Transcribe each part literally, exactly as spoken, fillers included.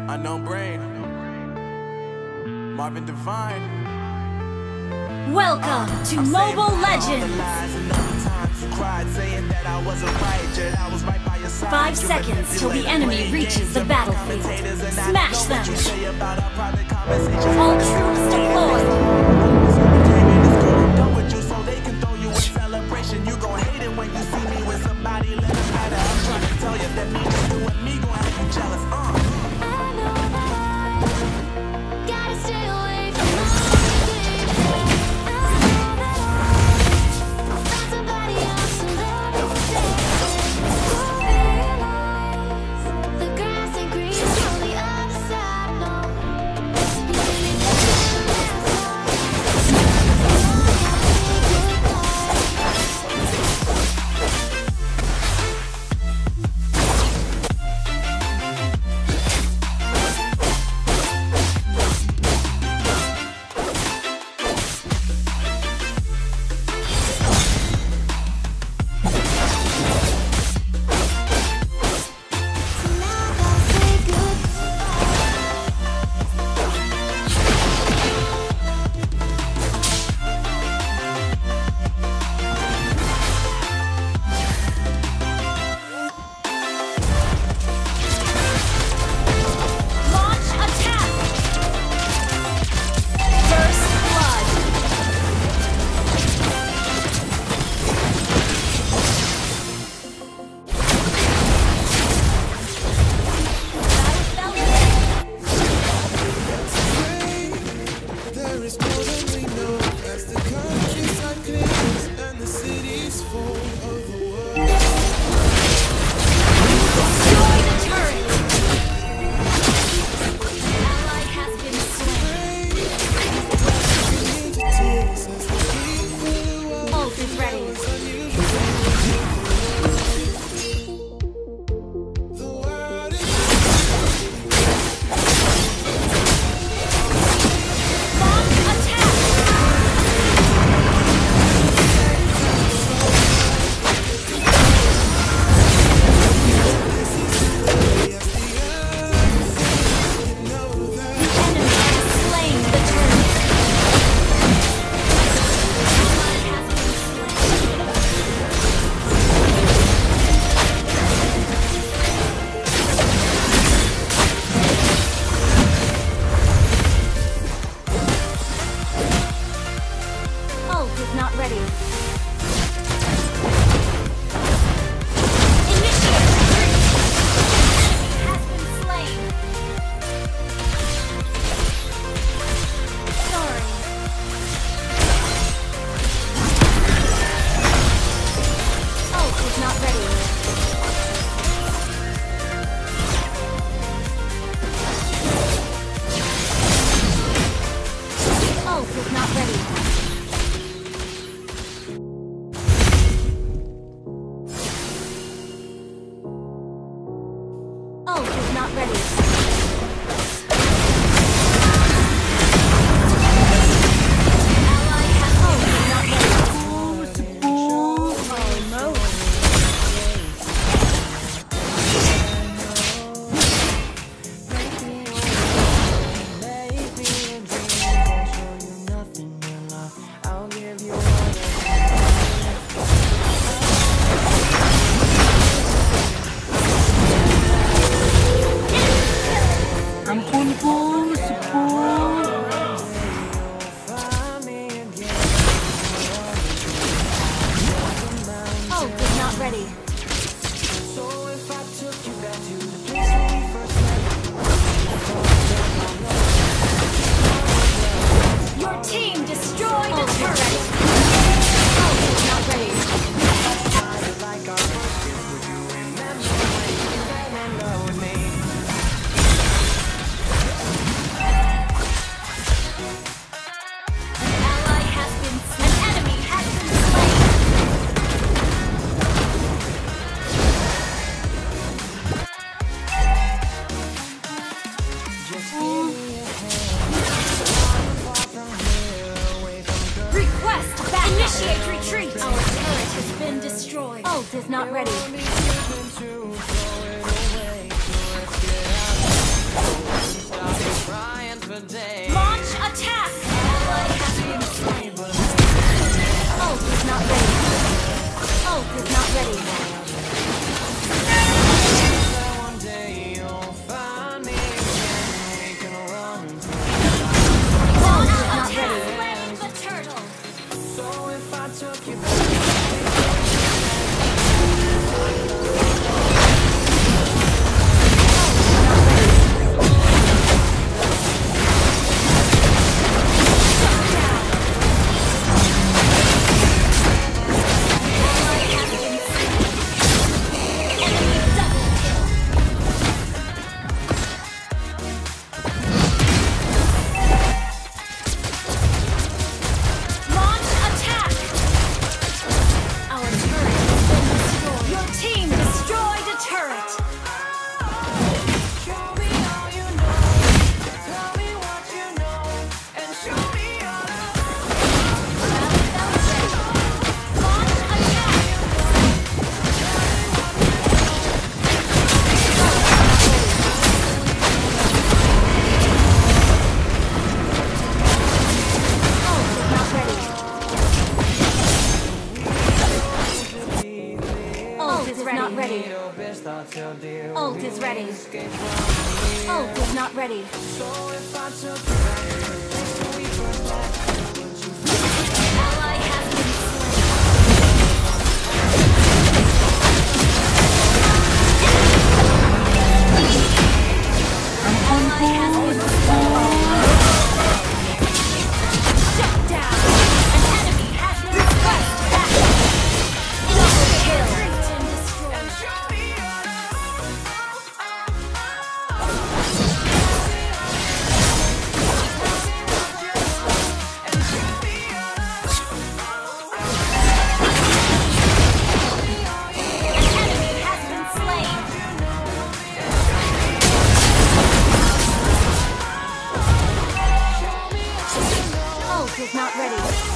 Unknown Brain, Marvin Divine. Welcome to I'm Mobile Legends! Five seconds till the enemy reaches the battlefield. Smash them! All troops deployed! You gon' hate it when you see me with somebody, let them matter. I'm trying to tell you that me and you and me gon' have you jealous, uh. I know that I gotta stay away from all the things that I know that I'll find somebody else and let me stay. Realize the grass ain't green on the other side, no. You really don't Initiate retreat! Our turret has been destroyed. Ult is not ready. not ready. So if I took you back to the place where we first met, would you feel An ally has been slain. An ally has been slain. Shut down. An enemy has been request back. Double kill. And destroyed. Is not ready.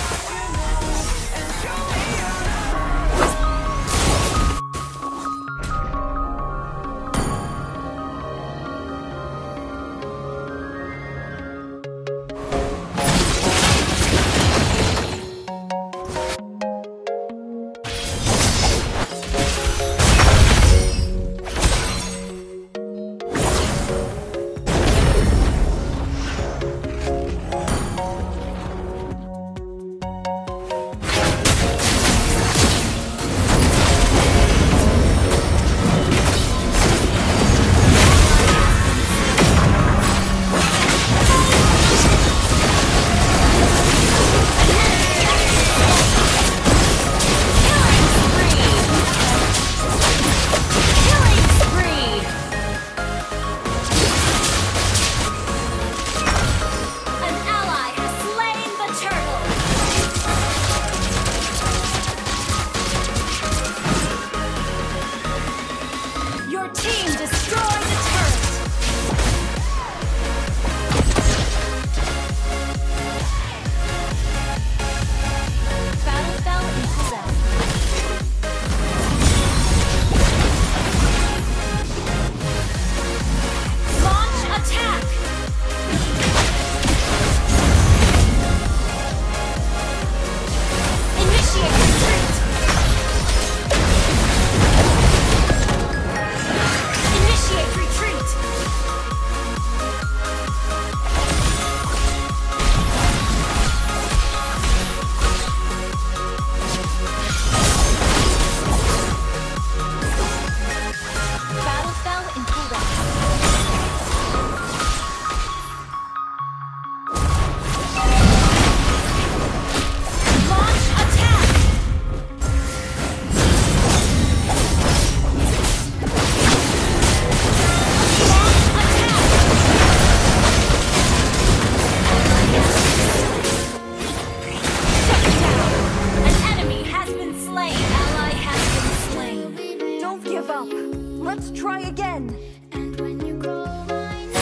Let's try again. And when you call my name,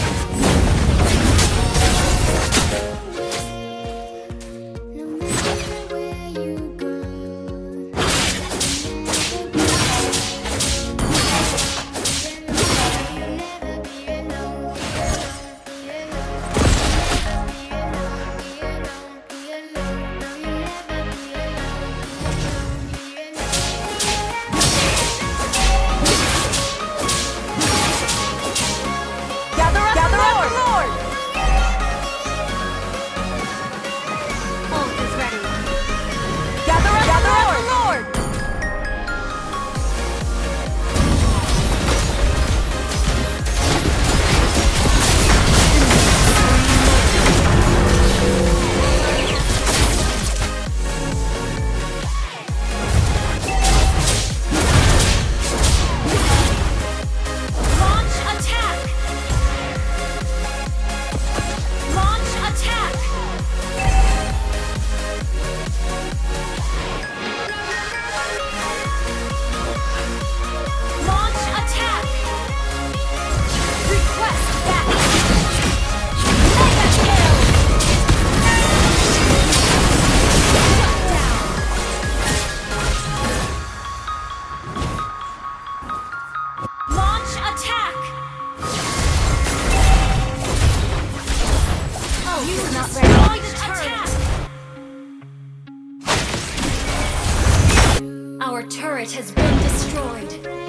no matter where you go, you'll never be alone. Be alone, be alone, be alone, be alone. No, you'll never be alone. Be Gather up, gather up, Lord! Ult is ready. Gather up, gather up, Lord! Launch attack! Launch attack! Launch attack! Request back! Mega kill! Shut down! Launch attack! Oh, You he's not destroyed ready. the turret! Our turret has been destroyed.